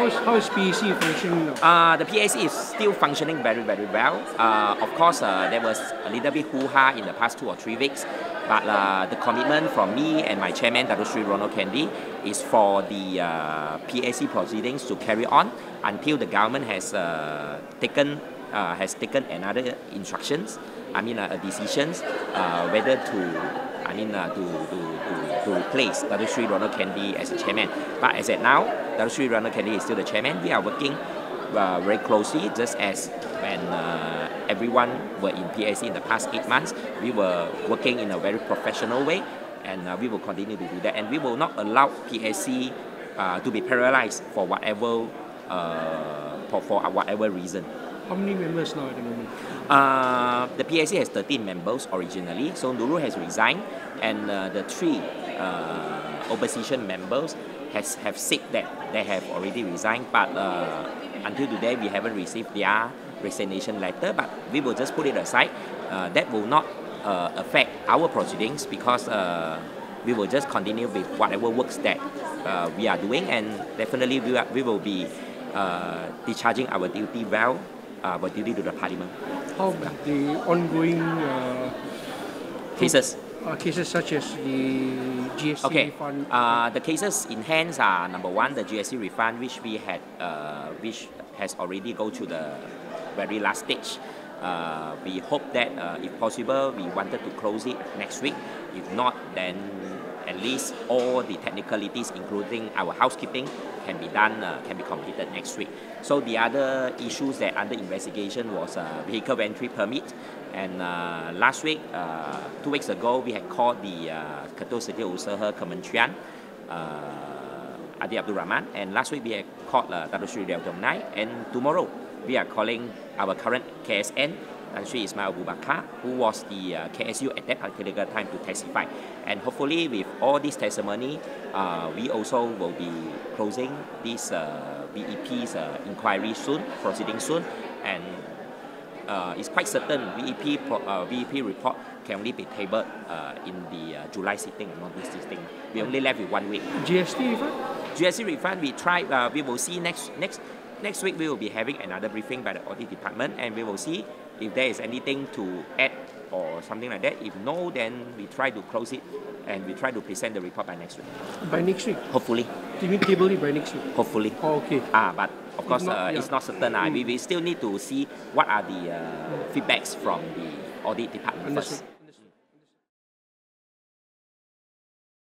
How is PAC functioning now? The PAC is still functioning very well. Of course, there was a little bit hoo-ha in the past 2 or 3 weeks, but the commitment from me and my chairman, Datuk Seri Ronald is for the PAC proceedings to carry on until the government has taken another instructions. Decisions whether to replace Datuk Seri Ronald as a chairman. But as at now, Datuk Seri Ronald is still the chairman. We are working very closely, just as when everyone were in PAC in the past 8 months. We were working in a very professional way, and we will continue to do that. And we will not allow PAC to be paralyzed for whatever reason. How many members now at the moment? The PAC has 13 members originally, so Nurul has resigned, and the 3 opposition members have said that they have already resigned, but until today we haven't received their resignation letter, but we will just put it aside. That will not affect our proceedings, because we will just continue with whatever works that we are doing, and definitely we will be discharging our duty well, our duty to the Parliament. How about the ongoing cases? Cases such as the GST refund? The cases in hands are, number 1, the GST refund, which we had, which has already go to the very last stage. We hope that, if possible, we wanted to close it next week. If not, then at least all the technicalities, including our housekeeping, can be done, can be completed next week. So the other issues that under investigation was vehicle entry permit. And last week, 2 weeks ago, we had called the Ketua Setiausaha Kementerian, Adi Abdul Rahman, and last week we had called Datuk Seri Nai, and tomorrow we are calling our current KSN, Datuk Seri Ismail Abu Bakar, who was the KSU at that particular time, to testify. And hopefully with all this testimony, we also will be closing this VEP's inquiry soon, proceeding soon, and it's quite certain VEP report can only be tabled in the July sitting, not this sitting. We only left with 1 week. GST refund? GST refund, we try. We will see next week. We will be having another briefing by the audit department, and we will see if there is anything to add or something like that. If no, then we try to close it, and we try to present the report by next week. By next week? Hopefully. Do you mean table it by next week? Hopefully. Oh, okay. But of course, it's not certain. We still need to see what are the feedbacks from the audit department first.